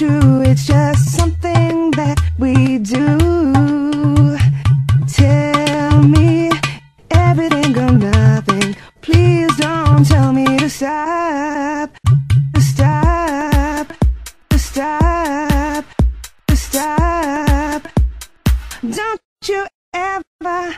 true, it's just something that we do. Tell me everything or nothing. Please don't tell me to stop, to stop, to stop, to stop. Don't you ever.